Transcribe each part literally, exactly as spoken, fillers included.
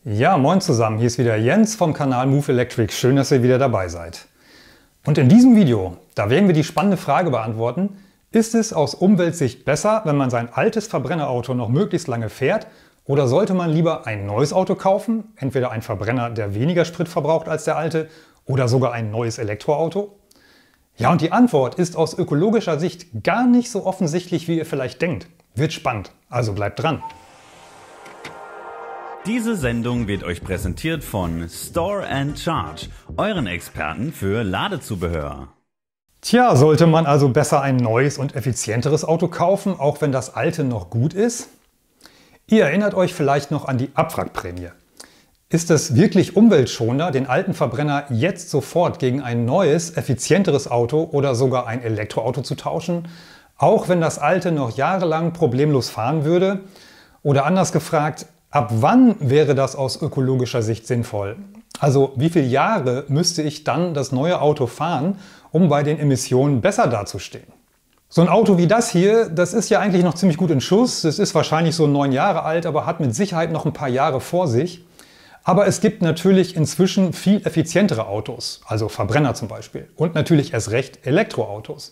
Ja, moin zusammen, hier ist wieder Jens vom Kanal Move Electric. Schön, dass ihr wieder dabei seid. Und in diesem Video, da werden wir die spannende Frage beantworten: Ist es aus Umweltsicht besser, wenn man sein altes Verbrennerauto noch möglichst lange fährt, oder sollte man lieber ein neues Auto kaufen, entweder ein Verbrenner, der weniger Sprit verbraucht als der alte, oder sogar ein neues Elektroauto? Ja, und die Antwort ist aus ökologischer Sicht gar nicht so offensichtlich, wie ihr vielleicht denkt. Wird spannend, also bleibt dran. Diese Sendung wird euch präsentiert von Store and Charge, euren Experten für Ladezubehör. Tja, sollte man also besser ein neues und effizienteres Auto kaufen, auch wenn das alte noch gut ist? Ihr erinnert euch vielleicht noch an die Abwrackprämie. Ist es wirklich umweltschonender, den alten Verbrenner jetzt sofort gegen ein neues, effizienteres Auto oder sogar ein Elektroauto zu tauschen, auch wenn das alte noch jahrelang problemlos fahren würde? Oder anders gefragt, ab wann wäre das aus ökologischer Sicht sinnvoll? Also wie viele Jahre müsste ich dann das neue Auto fahren, um bei den Emissionen besser dazustehen? So ein Auto wie das hier, das ist ja eigentlich noch ziemlich gut in Schuss. Es ist wahrscheinlich so neun Jahre alt, aber hat mit Sicherheit noch ein paar Jahre vor sich. Aber es gibt natürlich inzwischen viel effizientere Autos, also Verbrenner zum Beispiel. Und natürlich erst recht Elektroautos.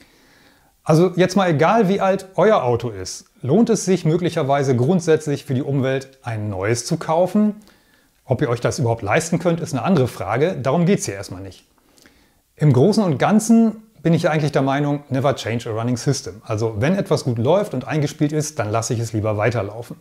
Also jetzt mal egal, wie alt euer Auto ist, lohnt es sich möglicherweise grundsätzlich für die Umwelt, ein neues zu kaufen? Ob ihr euch das überhaupt leisten könnt, ist eine andere Frage. Darum geht es hier erstmal nicht. Im Großen und Ganzen bin ich ja eigentlich der Meinung, never change a running system. Also wenn etwas gut läuft und eingespielt ist, dann lasse ich es lieber weiterlaufen.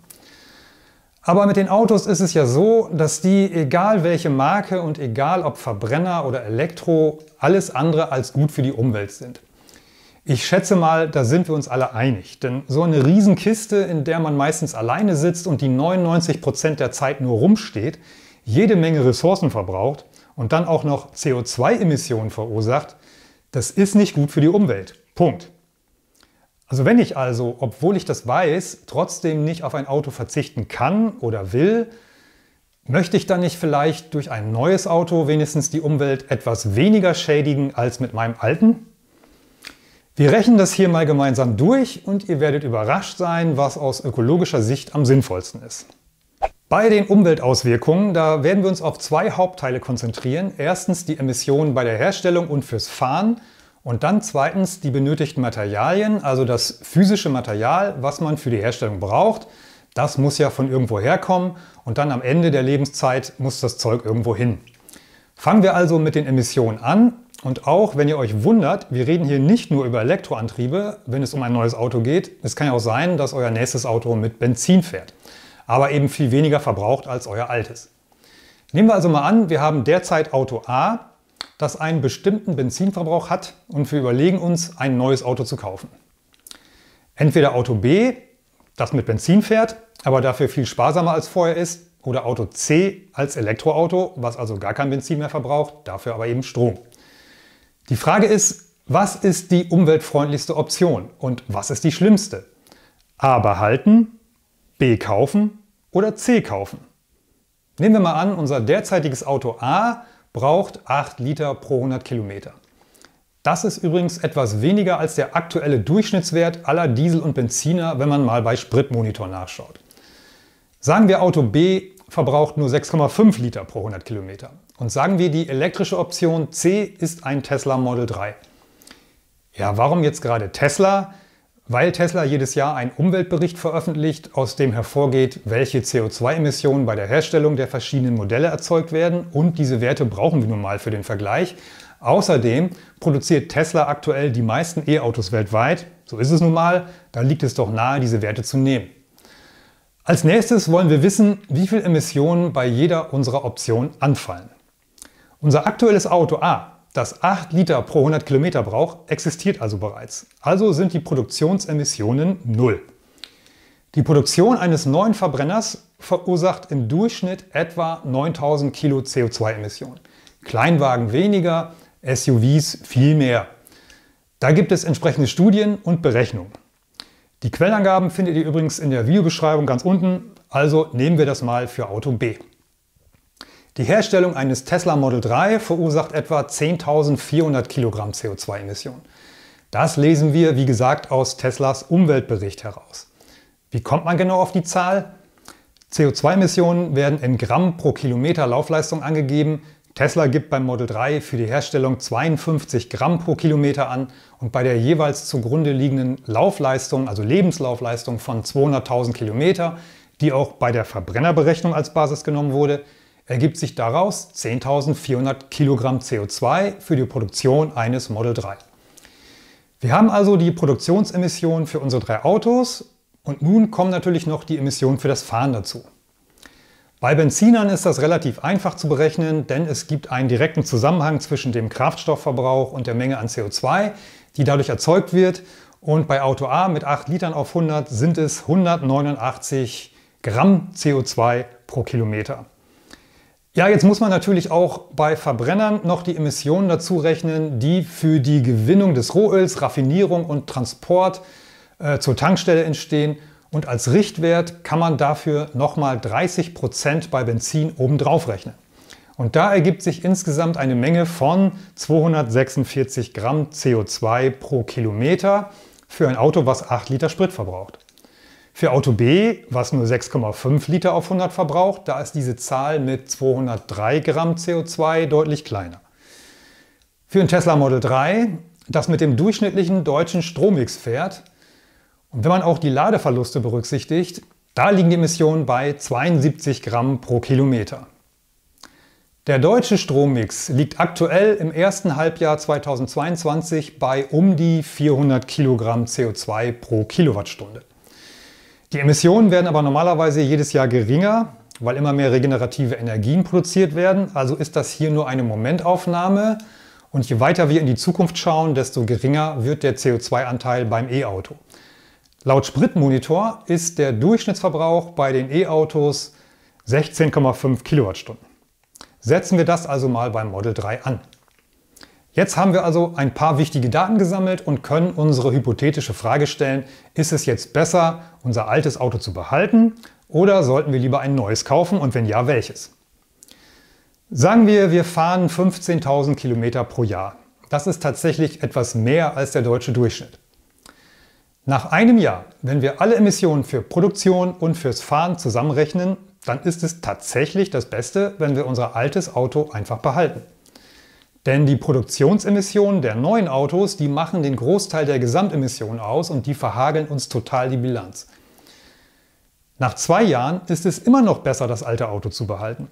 Aber mit den Autos ist es ja so, dass die, egal welche Marke und egal ob Verbrenner oder Elektro, alles andere als gut für die Umwelt sind. Ich schätze mal, da sind wir uns alle einig. Denn so eine Riesenkiste, in der man meistens alleine sitzt und die neunundneunzig Prozent der Zeit nur rumsteht, jede Menge Ressourcen verbraucht und dann auch noch C O zwei Emissionen verursacht, das ist nicht gut für die Umwelt. Punkt. Also wenn ich also, obwohl ich das weiß, trotzdem nicht auf ein Auto verzichten kann oder will, möchte ich dann nicht vielleicht durch ein neues Auto wenigstens die Umwelt etwas weniger schädigen als mit meinem alten? Wir rechnen das hier mal gemeinsam durch und ihr werdet überrascht sein, was aus ökologischer Sicht am sinnvollsten ist. Bei den Umweltauswirkungen, da werden wir uns auf zwei Hauptteile konzentrieren. Erstens die Emissionen bei der Herstellung und fürs Fahren und dann zweitens die benötigten Materialien, also das physische Material, was man für die Herstellung braucht. Das muss ja von irgendwo herkommen und dann am Ende der Lebenszeit muss das Zeug irgendwo hin. Fangen wir also mit den Emissionen an. Und auch, wenn ihr euch wundert, wir reden hier nicht nur über Elektroantriebe, wenn es um ein neues Auto geht. Es kann ja auch sein, dass euer nächstes Auto mit Benzin fährt, aber eben viel weniger verbraucht als euer altes. Nehmen wir also mal an, wir haben derzeit Auto A, das einen bestimmten Benzinverbrauch hat und wir überlegen uns, ein neues Auto zu kaufen. Entweder Auto B, das mit Benzin fährt, aber dafür viel sparsamer als vorher ist, oder Auto C als Elektroauto, was also gar kein Benzin mehr verbraucht, dafür aber eben Strom. Die Frage ist, was ist die umweltfreundlichste Option und was ist die schlimmste? A behalten, B kaufen oder C kaufen? Nehmen wir mal an, unser derzeitiges Auto A braucht acht Liter pro hundert Kilometer. Das ist übrigens etwas weniger als der aktuelle Durchschnittswert aller Diesel und Benziner, wenn man mal bei Spritmonitor nachschaut. Sagen wir, Auto B verbraucht nur sechs Komma fünf Liter pro hundert Kilometer. Und sagen wir, die elektrische Option C ist ein Tesla Model drei. Ja, warum jetzt gerade Tesla? Weil Tesla jedes Jahr einen Umweltbericht veröffentlicht, aus dem hervorgeht, welche C O zwei Emissionen bei der Herstellung der verschiedenen Modelle erzeugt werden. Und diese Werte brauchen wir nun mal für den Vergleich. Außerdem produziert Tesla aktuell die meisten E-Autos weltweit. So ist es nun mal, da liegt es doch nahe, diese Werte zu nehmen. Als nächstes wollen wir wissen, wie viel Emissionen bei jeder unserer Optionen anfallen. Unser aktuelles Auto A, das acht Liter pro hundert Kilometer braucht, existiert also bereits. Also sind die Produktionsemissionen null. Die Produktion eines neuen Verbrenners verursacht im Durchschnitt etwa neuntausend Kilo C O zwei Emissionen. Kleinwagen weniger, S U Vs viel mehr. Da gibt es entsprechende Studien und Berechnungen. Die Quellenangaben findet ihr übrigens in der Videobeschreibung ganz unten, also nehmen wir das mal für Auto B. Die Herstellung eines Tesla Model drei verursacht etwa zehntausendvierhundert Kilogramm C O zwei Emissionen. Das lesen wir, wie gesagt, aus Teslas Umweltbericht heraus. Wie kommt man genau auf die Zahl? C O zwei Emissionen werden in Gramm pro Kilometer Laufleistung angegeben. Tesla gibt beim Model drei für die Herstellung zweiundfünfzig Gramm pro Kilometer an und bei der jeweils zugrunde liegenden Laufleistung, also Lebenslaufleistung von zweihunderttausend Kilometer, die auch bei der Verbrennerberechnung als Basis genommen wurde, ergibt sich daraus zehntausendvierhundert Kilogramm C O zwei für die Produktion eines Model drei. Wir haben also die Produktionsemissionen für unsere drei Autos und nun kommen natürlich noch die Emissionen für das Fahren dazu. Bei Benzinern ist das relativ einfach zu berechnen, denn es gibt einen direkten Zusammenhang zwischen dem Kraftstoffverbrauch und der Menge an C O zwei, die dadurch erzeugt wird. Und bei Auto A mit acht Litern auf hundert sind es hundertneunundachtzig Gramm C O zwei pro Kilometer. Ja, jetzt muss man natürlich auch bei Verbrennern noch die Emissionen dazu rechnen, die für die Gewinnung des Rohöls, Raffinierung und Transport äh, zur Tankstelle entstehen. Und als Richtwert kann man dafür nochmal dreißig Prozent bei Benzin obendrauf rechnen. Und da ergibt sich insgesamt eine Menge von zweihundertsechsundvierzig Gramm C O zwei pro Kilometer für ein Auto, was acht Liter Sprit verbraucht. Für Auto B, was nur sechs Komma fünf Liter auf hundert verbraucht, da ist diese Zahl mit zweihundertdrei Gramm C O zwei deutlich kleiner. Für ein Tesla Model drei, das mit dem durchschnittlichen deutschen Strommix fährt, und wenn man auch die Ladeverluste berücksichtigt, da liegen die Emissionen bei zweiundsiebzig Gramm pro Kilometer. Der deutsche Strommix liegt aktuell im ersten Halbjahr zweitausendzweiundzwanzig bei um die vierhundert Kilogramm C O zwei pro Kilowattstunde. Die Emissionen werden aber normalerweise jedes Jahr geringer, weil immer mehr regenerative Energien produziert werden. Also ist das hier nur eine Momentaufnahme. Und je weiter wir in die Zukunft schauen, desto geringer wird der C O zwei Anteil beim E-Auto. Laut Spritmonitor ist der Durchschnittsverbrauch bei den E-Autos sechzehn Komma fünf Kilowattstunden. Setzen wir das also mal beim Model drei an. Jetzt haben wir also ein paar wichtige Daten gesammelt und können unsere hypothetische Frage stellen, ist es jetzt besser, unser altes Auto zu behalten oder sollten wir lieber ein neues kaufen und wenn ja, welches? Sagen wir, wir fahren fünfzehntausend Kilometer pro Jahr. Das ist tatsächlich etwas mehr als der deutsche Durchschnitt. Nach einem Jahr, wenn wir alle Emissionen für Produktion und fürs Fahren zusammenrechnen, dann ist es tatsächlich das Beste, wenn wir unser altes Auto einfach behalten. Denn die Produktionsemissionen der neuen Autos, die machen den Großteil der Gesamtemissionen aus und die verhageln uns total die Bilanz. Nach zwei Jahren ist es immer noch besser, das alte Auto zu behalten.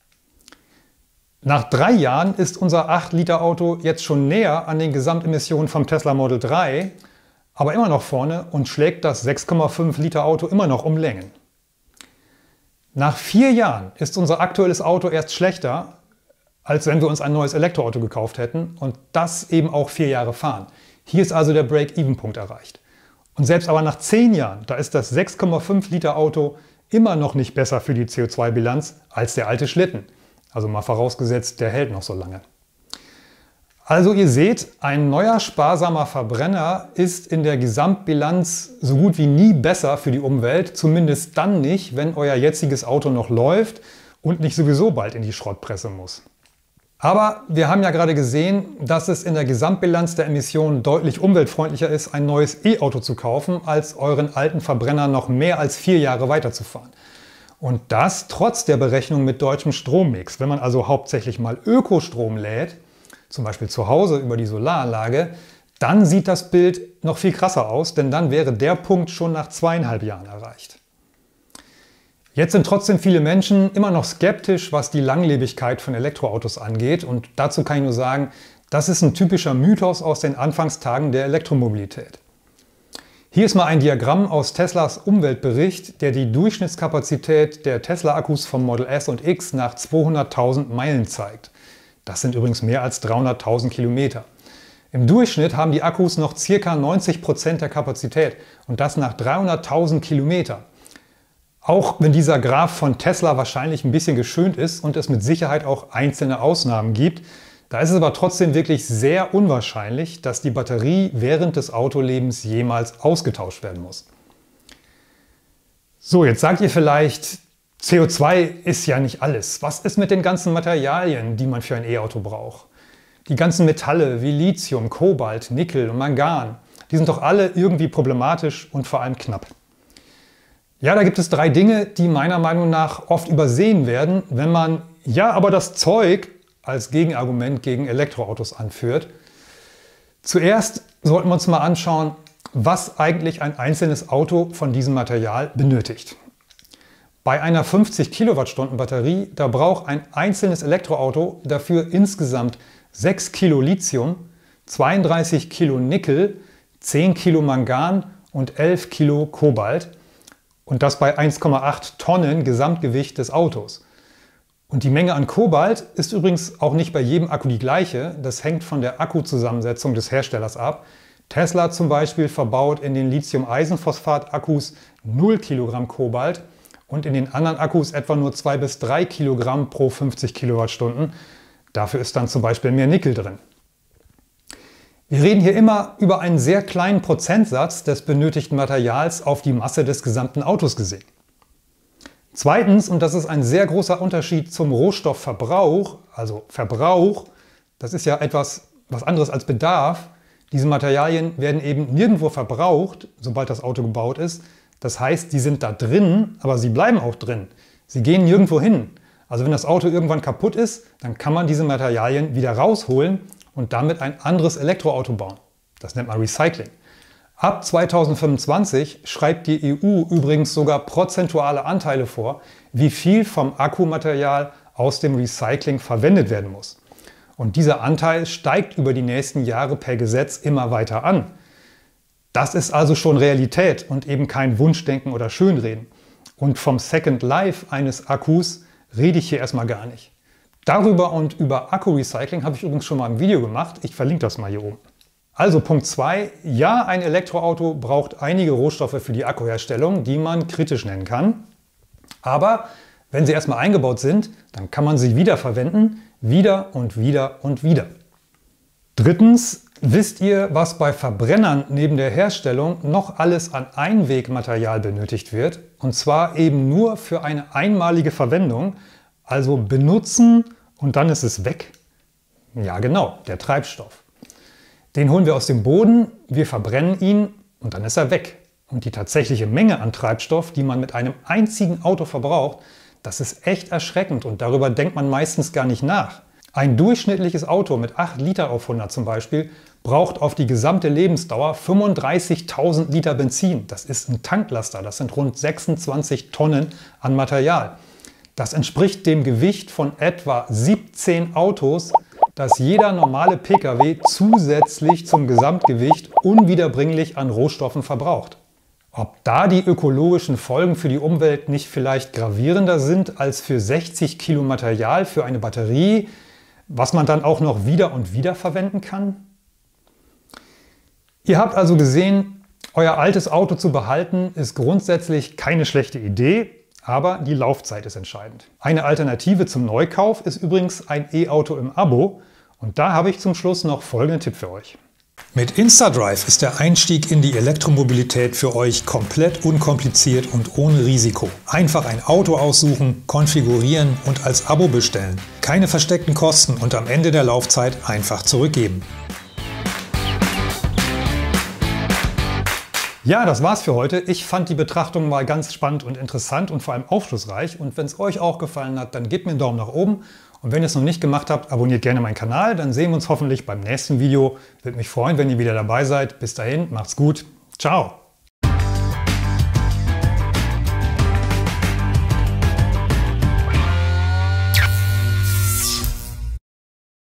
Nach drei Jahren ist unser acht Liter Auto jetzt schon näher an den Gesamtemissionen vom Tesla Model drei, aber immer noch vorne und schlägt das sechs Komma fünf Liter Auto immer noch um Längen. Nach vier Jahren ist unser aktuelles Auto erst schlechter, als wenn wir uns ein neues Elektroauto gekauft hätten und das eben auch vier Jahre fahren. Hier ist also der Break-Even-Punkt erreicht. Und selbst aber nach zehn Jahren, da ist das sechs Komma fünf Liter Auto immer noch nicht besser für die C O zwei Bilanz als der alte Schlitten. Also mal vorausgesetzt, der hält noch so lange. Also ihr seht, ein neuer sparsamer Verbrenner ist in der Gesamtbilanz so gut wie nie besser für die Umwelt, zumindest dann nicht, wenn euer jetziges Auto noch läuft und nicht sowieso bald in die Schrottpresse muss. Aber wir haben ja gerade gesehen, dass es in der Gesamtbilanz der Emissionen deutlich umweltfreundlicher ist, ein neues E-Auto zu kaufen, als euren alten Verbrenner noch mehr als vier Jahre weiterzufahren. Und das trotz der Berechnung mit deutschem Strommix. Wenn man also hauptsächlich mal Ökostrom lädt, zum Beispiel zu Hause über die Solaranlage, dann sieht das Bild noch viel krasser aus, denn dann wäre der Punkt schon nach zweieinhalb Jahren erreicht. Jetzt sind trotzdem viele Menschen immer noch skeptisch, was die Langlebigkeit von Elektroautos angeht. Und dazu kann ich nur sagen, das ist ein typischer Mythos aus den Anfangstagen der Elektromobilität. Hier ist mal ein Diagramm aus Teslas Umweltbericht, der die Durchschnittskapazität der Tesla-Akkus vom Model S und X nach zweihunderttausend Meilen zeigt. Das sind übrigens mehr als dreihunderttausend Kilometer. Im Durchschnitt haben die Akkus noch ca. neunzig Prozent der Kapazität und das nach dreihunderttausend Kilometer. Auch wenn dieser Graph von Tesla wahrscheinlich ein bisschen geschönt ist und es mit Sicherheit auch einzelne Ausnahmen gibt, da ist es aber trotzdem wirklich sehr unwahrscheinlich, dass die Batterie während des Autolebens jemals ausgetauscht werden muss. So, jetzt sagt ihr vielleicht, C O zwei ist ja nicht alles. Was ist mit den ganzen Materialien, die man für ein E-Auto braucht? Die ganzen Metalle wie Lithium, Kobalt, Nickel und Mangan, die sind doch alle irgendwie problematisch und vor allem knapp. Ja, da gibt es drei Dinge, die meiner Meinung nach oft übersehen werden, wenn man ja, aber das Zeug als Gegenargument gegen Elektroautos anführt. Zuerst sollten wir uns mal anschauen, was eigentlich ein einzelnes Auto von diesem Material benötigt. Bei einer fünfzig Kilowattstunden Batterie, da braucht ein einzelnes Elektroauto dafür insgesamt sechs Kilo Lithium, zweiunddreißig Kilo Nickel, zehn Kilo Mangan und elf Kilo Kobalt. Und das bei eins Komma acht Tonnen Gesamtgewicht des Autos. Und die Menge an Kobalt ist übrigens auch nicht bei jedem Akku die gleiche. Das hängt von der Akkuzusammensetzung des Herstellers ab. Tesla zum Beispiel verbaut in den Lithium-Eisenphosphat-Akkus null Kilogramm Kobalt und in den anderen Akkus etwa nur zwei bis drei Kilogramm pro fünfzig Kilowattstunden. Dafür ist dann zum Beispiel mehr Nickel drin. Wir reden hier immer über einen sehr kleinen Prozentsatz des benötigten Materials auf die Masse des gesamten Autos gesehen. Zweitens, und das ist ein sehr großer Unterschied zum Rohstoffverbrauch, also Verbrauch, das ist ja etwas was anderes als Bedarf. Diese Materialien werden eben nirgendwo verbraucht, sobald das Auto gebaut ist. Das heißt, die sind da drin, aber sie bleiben auch drin. Sie gehen nirgendwo hin. Also wenn das Auto irgendwann kaputt ist, dann kann man diese Materialien wieder rausholen und damit ein anderes Elektroauto bauen. Das nennt man Recycling. Ab zweitausendfünfundzwanzig schreibt die E U übrigens sogar prozentuale Anteile vor, wie viel vom Akkumaterial aus dem Recycling verwendet werden muss. Und dieser Anteil steigt über die nächsten Jahre per Gesetz immer weiter an. Das ist also schon Realität und eben kein Wunschdenken oder Schönreden. Und vom Second Life eines Akkus rede ich hier erstmal gar nicht. Darüber und über Akku-Recycling habe ich übrigens schon mal ein Video gemacht. Ich verlinke das mal hier oben. Also Punkt zwei. Ja, ein Elektroauto braucht einige Rohstoffe für die Akkuherstellung, die man kritisch nennen kann. Aber wenn sie erstmal eingebaut sind, dann kann man sie wiederverwenden, wieder und wieder und wieder. Drittens, wisst ihr, was bei Verbrennern neben der Herstellung noch alles an Einwegmaterial benötigt wird? Und zwar eben nur für eine einmalige Verwendung. Also benutzen und dann ist es weg? Ja genau, der Treibstoff. Den holen wir aus dem Boden, wir verbrennen ihn und dann ist er weg. Und die tatsächliche Menge an Treibstoff, die man mit einem einzigen Auto verbraucht, das ist echt erschreckend und darüber denkt man meistens gar nicht nach. Ein durchschnittliches Auto mit acht Liter auf hundert zum Beispiel braucht auf die gesamte Lebensdauer fünfunddreißigtausend Liter Benzin. Das ist ein Tanklaster, das sind rund sechsundzwanzig Tonnen an Material. Das entspricht dem Gewicht von etwa siebzehn Autos, das jeder normale Pkw zusätzlich zum Gesamtgewicht unwiederbringlich an Rohstoffen verbraucht. Ob da die ökologischen Folgen für die Umwelt nicht vielleicht gravierender sind als für sechzig Kilo Material für eine Batterie, was man dann auch noch wieder und wieder verwenden kann? Ihr habt also gesehen, euer altes Auto zu behalten ist grundsätzlich keine schlechte Idee. Aber die Laufzeit ist entscheidend. Eine Alternative zum Neukauf ist übrigens ein E-Auto im Abo. Und da habe ich zum Schluss noch folgenden Tipp für euch. Mit InstaDrive ist der Einstieg in die Elektromobilität für euch komplett unkompliziert und ohne Risiko. Einfach ein Auto aussuchen, konfigurieren und als Abo bestellen. Keine versteckten Kosten und am Ende der Laufzeit einfach zurückgeben. Ja, das war's für heute. Ich fand die Betrachtung mal ganz spannend und interessant und vor allem aufschlussreich. Und wenn es euch auch gefallen hat, dann gebt mir einen Daumen nach oben. Und wenn ihr es noch nicht gemacht habt, abonniert gerne meinen Kanal. Dann sehen wir uns hoffentlich beim nächsten Video. Würde mich freuen, wenn ihr wieder dabei seid. Bis dahin, macht's gut. Ciao.